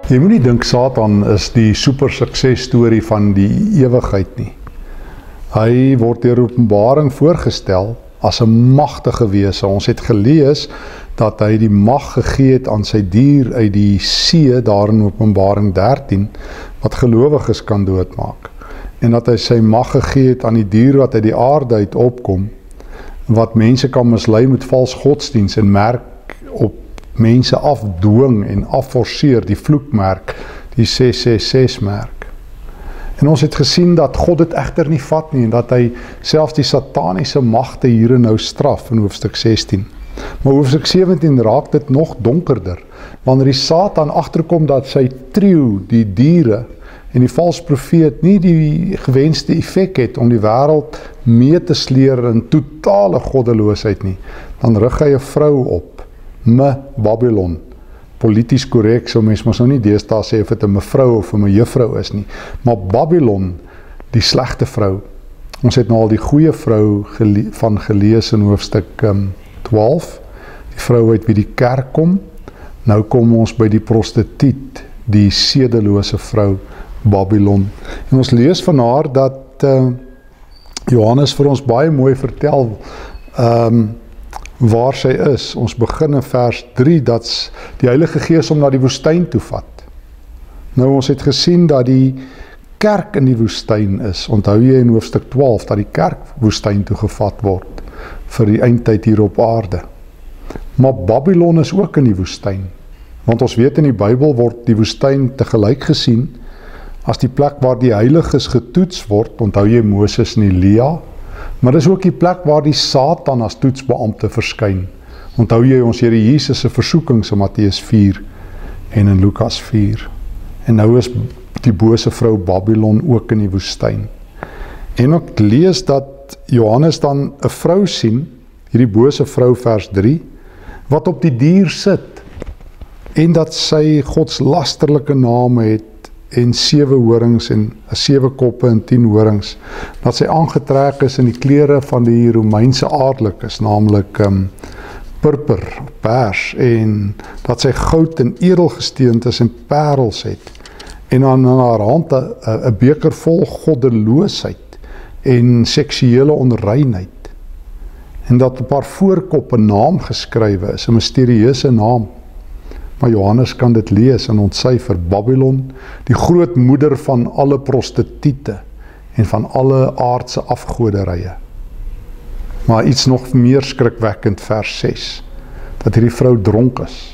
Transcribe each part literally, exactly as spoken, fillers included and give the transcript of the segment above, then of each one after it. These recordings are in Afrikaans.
Jy moet nie dink Satan is die super suksesstorie van die ewigheid nie. Hy word deur Openbaring voorgestel as 'n magtige wese. Ons het gelees dat hy die mag gegee het aan sy dier uit die see, daar in Openbaring dertien, wat gelowiges kan doodmaak. En dat hy sy mag gegee het aan die dier wat uit die aarde uit opkom, wat mense kan mislei met vals godsdiens en merk op mense afdwing en afforceer, die vloekmerk, die ses ses ses merk. En ons het gesien dat God dit egter nie vat nie, en dat hy selfs die sataniese magte hier en nou straf in hoofstuk sestien. Maar hoofstuk sewentien raak dit nog donkerder, wanneer die Satan agterkom dat sy trio, die diere en die valse profeet nie die gewenste effek het om die wêreld mee te sleer in totale goddeloosheid nie, dan rig hy 'n vrou op, me Babylon. Polities korrek, so mens mos nou nie deesdae sê of dit 'n mevrou of 'n mejuffrou is nie, maar Babylon, die slegte vrou. Ons het nou al die goeie vrou gele van gelees in hoofstuk um, twaalf, die vrou uit wie die kerk kom. Nou kom ons by die prostituut, die sedelose vrou, Babylon. En ons lees van haar dat uh, Johannes vir ons baie mooi vertel um, waar sy is. Ons begin in vers drie, dat die Heilige Gees hom na die woestyn toe vat. Nou, ons het gesien dat die kerk in die woestyn is. Onthou jy in hoofstuk twaalf, dat die kerk woestyn toe gevat word vir die eindtyd hier op aarde. Maar Babylon is ook in die woestyn. Want ons weet in die Bybel word die woestyn tegelyk gesien as die plek waar die heiliges getoets word. Onthou jy Moses en Elia? Maar dis ook die plek waar die Satan as toetsbeampte verskyn. Onthou jy ons Here Jesus se versoekings in Matteus vier en in Lukas vier. En nou is die bose vrou Babylon ook in die woestyn. En ek lees dat Johannes dan 'n vrou sien, hierdie bose vrou vers drie, wat op die dier sit, en dat sy godslasterlike name het, en sewe horings en sewe koppe en tien horings, dat sy aangetrek is in die klere van die Romeinse adellikes, naamlik um, purper, pers, en dat sy goud en edelgesteentes en parels het, en aan haar hand 'n beker vol goddeloosheid en seksuele onreinheid, en dat op haar voorkop 'n naam geskrywe is, 'n misterieuse naam. Maar Johannes kan dit lees en ontsyfer, Babylon, die grootmoeder van alle prostituie en van alle aardse afgoderye. Maar iets nog meer skrikwekkend, vers ses, dat hierdie vrou dronk is.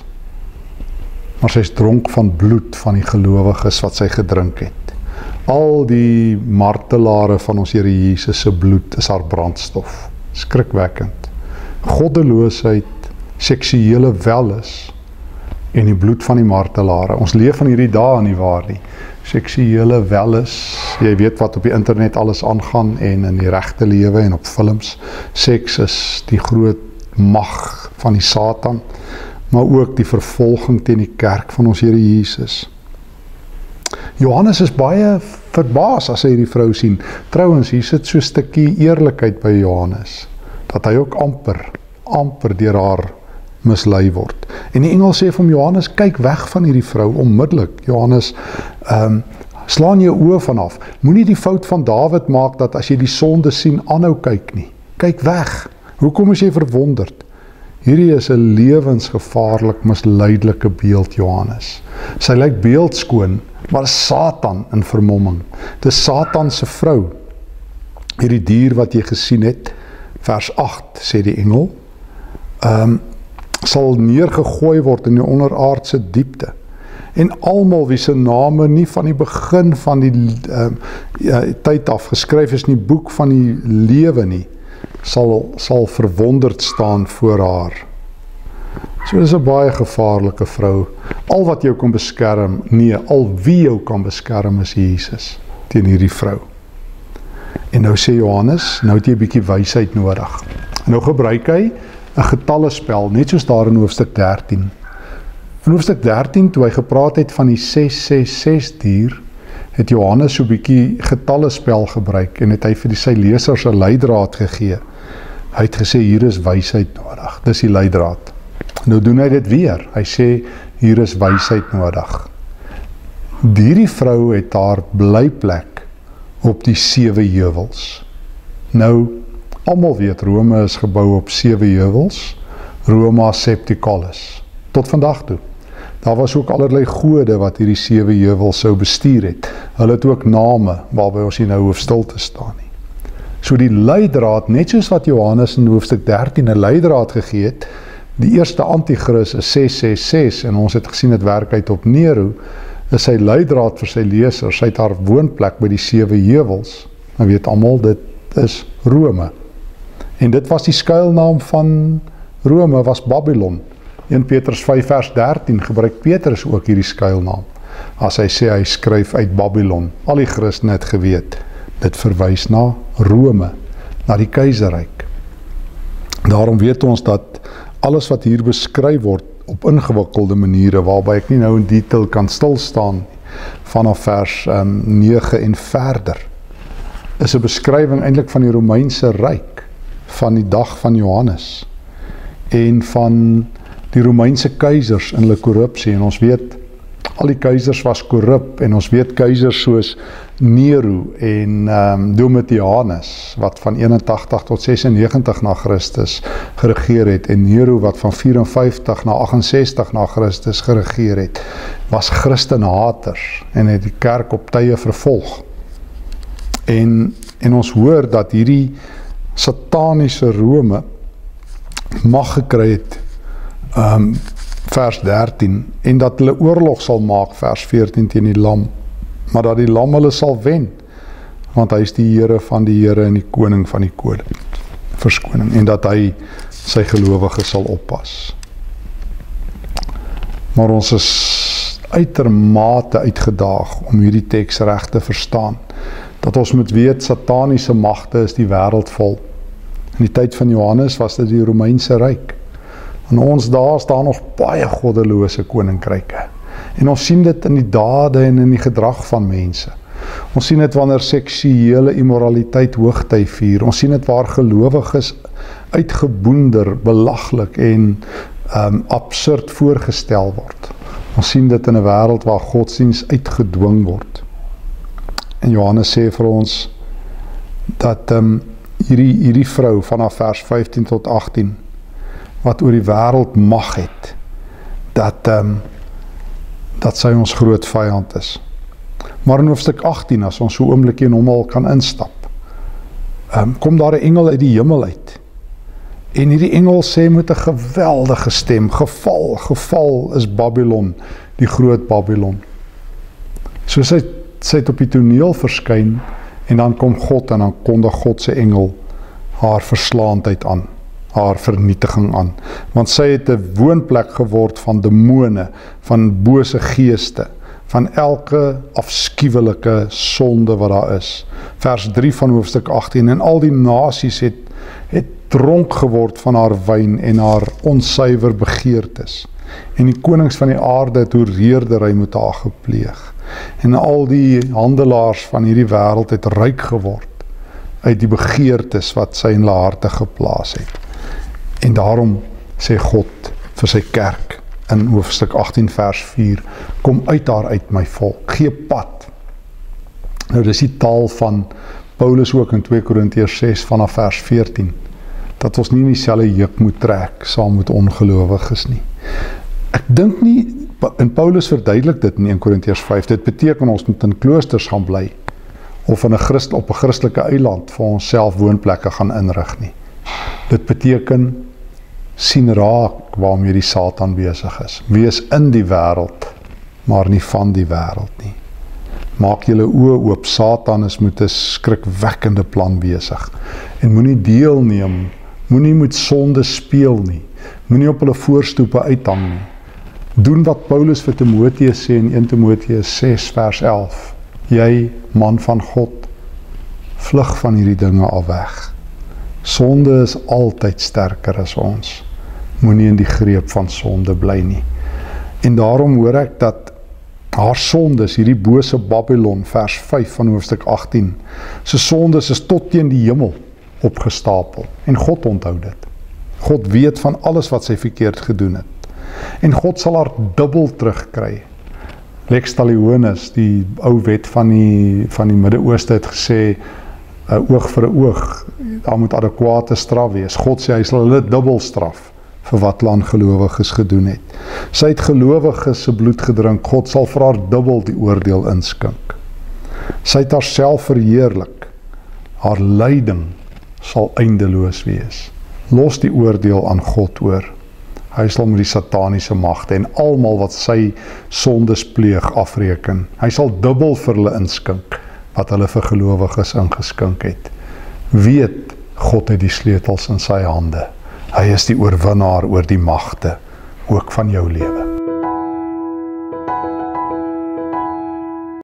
Maar sy is dronk van bloed van die gelowiges wat sy gedrink het. Al die martelare van ons Here Jesus se bloed is haar brandstof. Skrikwekkend. Goddeloosheid, seksuele welis, en die bloed van die martelare. Ons leef van hierdie dae nie waar nie. Seksuele welis, jy weet wat op die internet alles aangaan, en in die regte lewe en op films. Seks is die groot mag van die Satan, maar ook die vervolging teen die kerk van ons Here Jesus. Johannes is baie verbaas as hy hierdie vrou sien. Trouwens, hier sit so 'n stukkie eerlikheid by Johannes, dat hy ook amper, amper deur haar mislei word. En die engel sê vir hom, Johannes, kyk weg van hierdie vrou, onmiddellik. Johannes, um, slaan jou oë vanaf. Moenie die fout van Dawid maak, dat as jy die sonde sien, aanhou kyk nie. Kyk weg. Hoekom is jy verwonderd? Hierdie is 'n lewensgevaarlik misleidelike beeld, Johannes. Sy lyk beeldskoon, maar Satan in vermomming. Dis Satan se vrou. Hierdie dier wat jy gesien het, vers agt, sê die engel, um, sal neergegooi word in die onderaardse diepte. En almal wie se name nie van die begin van die uh, ja, tyd af geskryf is in die boek van die lewe nie, sal, sal verwonderd staan voor haar. So dis 'n baie gevaarlike vrou. Al wat jou kan beskerm, nee, al wie jou kan beskerm is Jesus teen hierdie vrou. En nou sê Johannes, nou het jy 'n bietjie wysheid nodig. En nou gebruik hy 'n getallespel, net soos daar in hoofstuk dertien. In hoofstuk dertien, toe hy gepraat het van die ses ses ses dier, het Johannes so 'n bietjie getallespel gebruik, en het hy vir die sy lesers 'n leidraad gegee. Hy het gesê, hier is wysheid nodig, dis die leidraad. Nou doen hy dit weer, hy sê, hier is wysheid nodig. Hierdie vrou het haar blyplek op die sewe heuwels. Nou, almal weet, Rome is gebou op sewe heuwels, Roma Septicalis, tot vandag toe. Daar was ook allerlei gode wat hierdie sewe heuwels sou bestuur het. Hulle het ook name, waarby ons hier nou hoef stil te staan nie. So die leidraad, net soos wat Johannes in hoofstuk dertien 'n leidraad gegee het, die eerste antichrist is ses ses ses, en ons het gesien het werk uit op Nero, is sy leidraad vir sy lesers, sy het haar woonplek by die sewe heuwels. Nou weet almal, dit is Rome. En dit was die skuilnaam van Rome, was Babylon. Eerste Petrus vyf vers dertien gebruik Petrus ook hierdie skuilnaam, as hy sê hy skryf uit Babylon. Al die Christene het geweet, dit verwys na Rome, na die keizerryk. Daarom weet ons dat alles wat hier beskryf word op ingewikkelde maniere, waarby ek nie nou in detail kan stilstaan, vanaf vers um, nege en verder, is 'n beskrywing eintlik van die Romeinse ryk, van die dag van Johannes, en van die Romeinse keizers in hulle korrupsie, en ons weet, al die keizers was korrup, en ons weet keizers soos Nero en um, Domitianus, wat van eenentagtig tot sesennegentig na Christus geregeer het, en Nero wat van vyf en vyftig na agt en sestig na Christus geregeer het, was Christenhaters, en het die kerk op tye vervolg. En, en ons hoor dat hierdie sataniese Rome mag gekry het, um, vers dertien, en dat hulle oorlog sal maak, vers veertien, teen die lam, maar dat die lam hulle sal wen, want hy is die Here van die Here en die koning van die koning, verskoning, en dat hy sy gelowiges sal oppas. Maar ons is uitermate uitgedaag om hierdie teks reg te verstaan, dat ons moet weet, sataniese magte is die wêreld vol. In die tyd van Johannes was dit die Romeinse ryk. En ons daar is daar nog baie goddelose koninkryke. En ons sien dit in die dade en in die gedrag van mense. Ons sien dit wanneer seksuele immoraliteit hoogtyd vier. Ons sien dit waar gelowiges uitgeboender, belaglik en um, absurd voorgestel word. Ons sien dit in 'n wêreld waar godsdiens uitgedwing word. En Johannes sê vir ons dat um, hierdie, hierdie vrou vanaf vers vyftien tot agttien, wat oor die wêreld mag het, dat, um, dat sy ons groot vyand is. Maar in hoofstuk agttien, as ons so oomblikie in hom al kan instap, um, kom daar 'n engel uit die hemel uit. En hierdie engel sê met 'n geweldige stem, geval, geval is Babylon, die groot Babylon. So sy, sy het op die toneel verskyn, en dan kom God, en dan kondig God se engel haar verslaandheid aan, haar vernietiging aan, want sy het 'n woonplek geword van demone, van bose geeste, van elke afskuwelike sonde wat daar is. Vers drie van hoofstuk agttien, en al die nasies het, het dronk geword van haar wyn en haar onsuiwer begeertes, en die konings van die aarde het hoereerdery met haar gepleeg, en al die handelaars van hierdie wêreld het ryk geword uit die begeertes wat sy in hulle harte geplaas het. En daarom sê God vir sy kerk in hoofstuk agttien vers vier, kom uit daar uit my volk, gee pad. Nou dis die taal van Paulus ook in twee Korintiërs ses vanaf vers veertien, dat ons nie in dieselfde juk moet trek saam met ongelowiges nie. Ek dink nie, en Paulus verduidelik dit in een Korintiërs vyf, dit beteken ons moet in kloosters gaan bly, of in 'n Christ, op 'n Christelike eiland vir ons self woonplekke gaan inrig nie. Dit beteken, sien raak waarmee die Satan besig is. Wees in die wêreld, maar nie van die wêreld nie. Maak julle oë oop, Satan is met 'n skrikwekkende plan besig. En moenie deelneem, moenie met sonde speel nie, moenie op hulle voorstoepe uithang nie. Doen wat Paulus vir Timoteus sê in eerste Timoteus ses vers elf. Jy, man van God, vlug van hierdie dinge al weg. Sonde is altyd sterker as ons. Moenie in die greep van sonde bly nie. En daarom hoor ek dat haar sondes, hierdie bose Babylon, vers vyf van hoofstuk agttien, sy sondes is tot teen die hemel opgestapel. En God onthou dit. God weet van alles wat sy verkeerd gedoen het. En God sal haar dubbel terugkry. Lex Talionis, die ou wet van die, van die Midde-Ooste het gesê, uh, oog vir 'n oog, daar moet adekwate straf wees. God sê, hy sal hulle dubbel straf vir wat hulle aan gelowiges gedoen het. Sy het gelowiges se bloed gedrink, God sal vir haar dubbel die oordeel inskink. Sy het haarself verheerlik, haar lyding sal eindeloos wees. Los die oordeel aan God oor. Hy sal met die sataniese magte en almal wat sy sondes pleeg afreken. Hy sal dubbel vir hulle inskink, wat hulle vir gelowiges ingeskink het. Weet, God het die sleutels in sy hande. Hy is die oorwinnaar oor die magte, ook van jou lewe.